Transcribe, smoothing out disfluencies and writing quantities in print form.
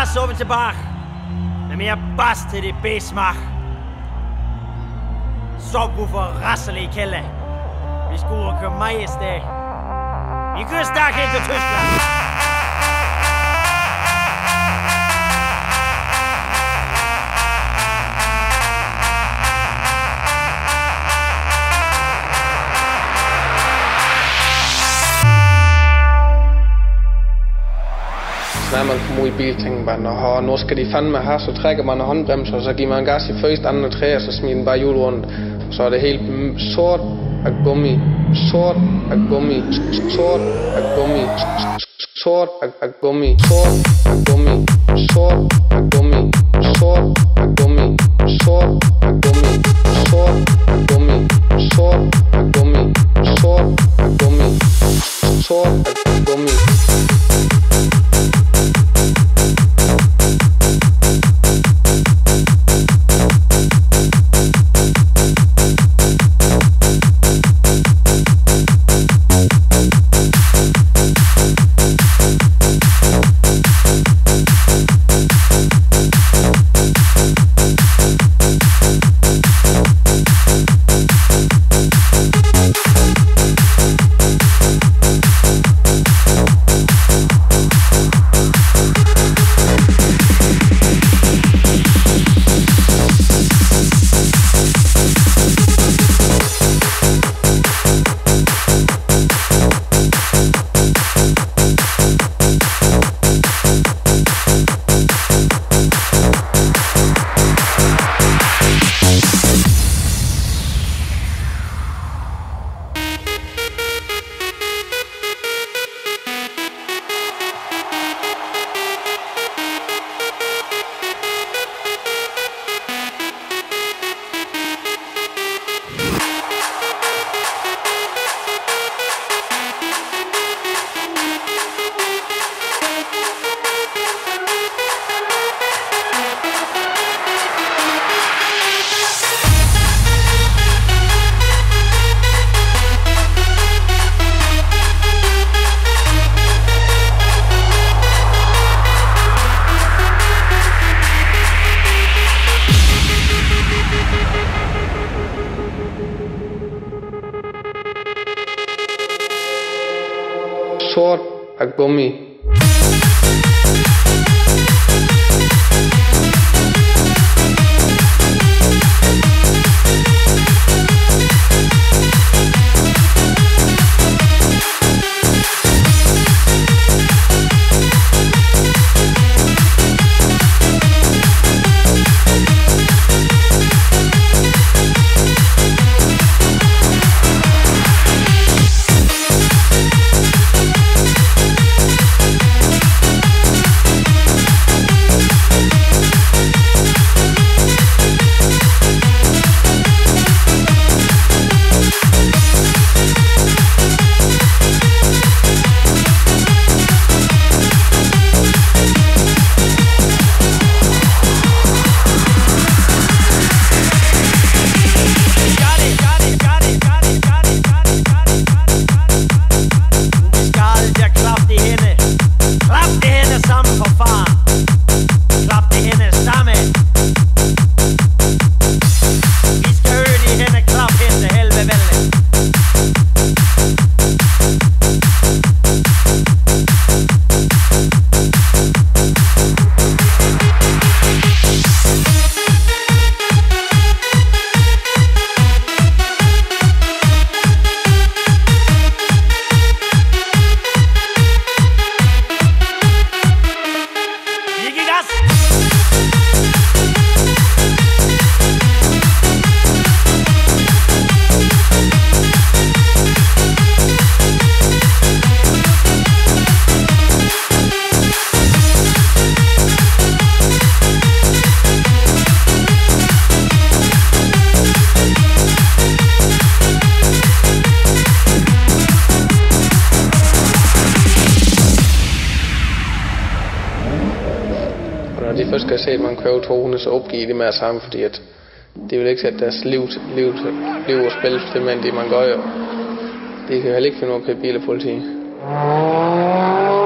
så vi tilbage. Med mere bas til det besmag. Subwoofer rasser i kælder. Vi skulle køre majestæt. Vi kører stærkt ind til Tyskland. Når man kommer ud i bil, tænker man, nu skal de fandme have, så trækker man håndbremser, og så giver man gas i første, anden og tredje, og så smider den bare hjul rundt. Og så er det helt sort af gummi, sort af gummi, sort af gummi, sort af gummi, sort af gummi, sort af gummi, sort af gummi, sort af gummi, sort af gummi, sort af gummi, sort af gummi, sort af gummi. Sort af gummi. Når de først skal se, at man køber 200, så opgiver de med at sammen, fordi at de vil ikke sætte deres liv og spil til, men det man gør jo. De kan heller ikke finde noget på bil og politi.